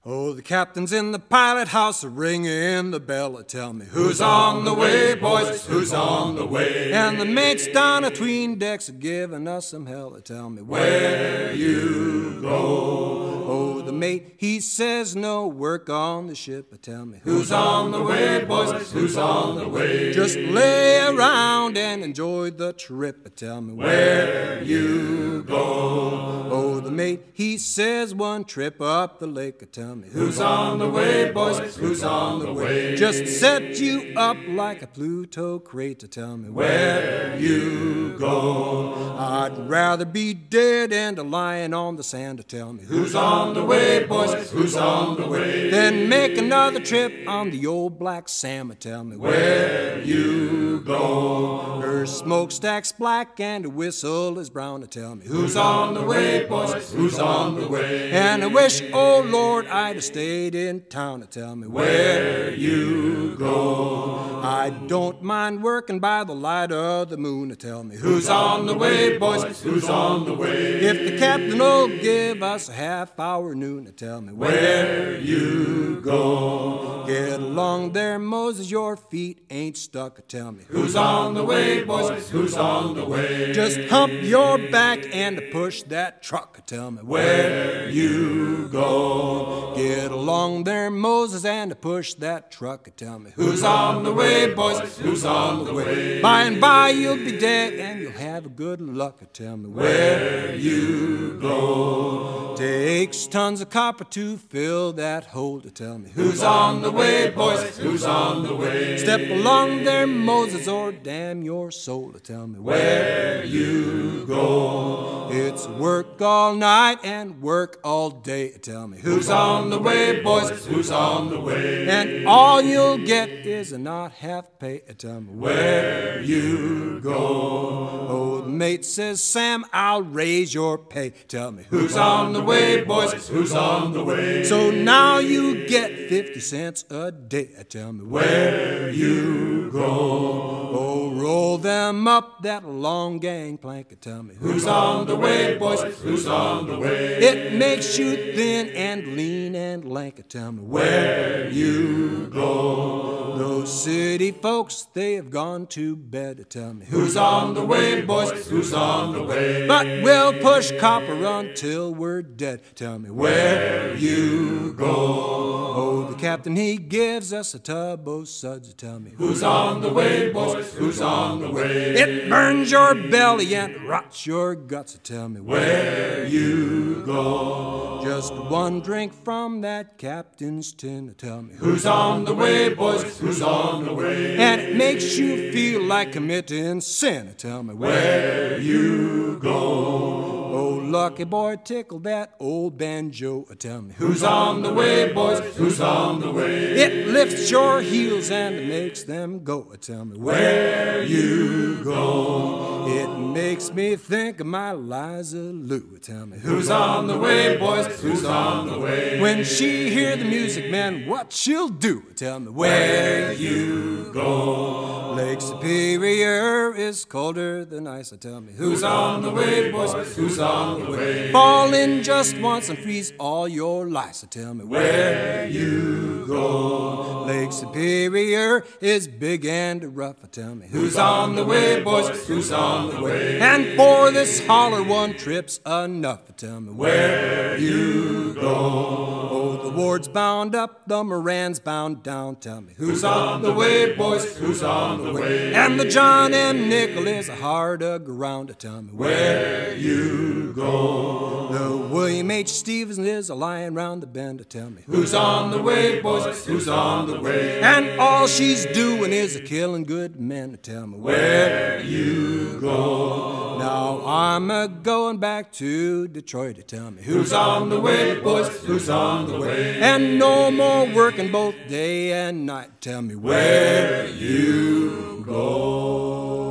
Oh, the captain's in the pilot house, ringing the bell. Tell me who's on the way, boys, who's on the way. And the mate's down between decks, giving us some hell. Tell me where you go. Oh, the mate, he says no work on the ship. Tell me who's on the way, boys, who's on the way. Just lay around and enjoy the trip. Tell me where you go. Oh, the mate, he says one trip up the lake. Tell me who's on the way, boys, who's on the way. Just set you up like a Pluto crate to tell me where you go. I'd rather be dead and a lying on the sand to tell me who's on the way, boys, who's on the way. Then make another trip on the old Black Sam to tell me where you go. Her smokestack's black and her whistle is brown to tell me who's on the way, boys, who's on the way. And I wish, oh Lord, I'd have stayed in town to tell me where you go. I don't mind working by the light of the moon to tell me who's on the way, boys, who's on the way. If the captain will give us a half-hour noon to tell me where you go. Get along there, Moses, your feet ain't stuck to tell me who's on the way, boys, who's on the way. Just hump your back and push that truck to tell me where you go. Get along there, Moses, and push that truck and tell me who's on the way, boys, who's on the way. By and by you'll be dead and you'll have a good luck to tell me where you go. Takes tons of copper to fill that hole to tell me who's on the way, boys, who's on the way. Step along there, Moses, or damn your soul to tell me where you go. It's work all night and work all day to tell me who's on the way, boys, who's on the way. And all you'll get is a not half pay to tell me where you go. Oh, the mate says, Sam, I'll raise your pay. Tell me who's on the way, boys, who's on the way. So now you get 50 cents a day. Tell me where you go. Oh, roll them up that long gangplank and tell me who's on the way, boys, who's on the way. It makes you thin and lean and lank. Tell me where you go. Those city folks, they have gone to bed. Tell me who's on the way, boys, who's on the way. But we'll push copper until we're dead. Tell me where you go. Oh, the captain, he gives us a tub of suds. Tell me who's on the way, boys, who's on the way. It burns your belly and rots your guts. Tell me where you go. Just one drink from that captain's tin. Tell me who's on the way, boys, who's on the way. And it makes you feel like committing sin. Tell me where you go. Oh, lucky boy, tickle that old banjo. Tell me who's on the way, boys, who's on the way. It lifts your heels and makes them go. Tell me where you go. It makes me think of my Liza Lou. Tell me who's on the way, boys, who's on the way. When she hear the music, man, what she'll do. Tell me where you go. Lake Superior is colder than ice. Tell me who's on the way, boys, who's on the way. Fall in just once and freeze all your life. So tell me where you go. Lake Superior is big and rough. Tell me who's on the way, boys, who's on the way. And for this holler, one trip's enough. Tell me where you go. Oh, the Ward's bound up, the Moran's bound down. Tell me who's on the way, boys, who's on the way. And the John M. Nickel is a hard aground. Tell me where you go. The William H. Stevens is a lying round the bend. Tell me who's on the way, boys, who's on the way. And all she's doing is a killing good men. Tell me where you go. Now I'm a-going back to Detroit. Tell me who's on the way, boys, who's on the way. And no more working both day and night. Tell me where you go.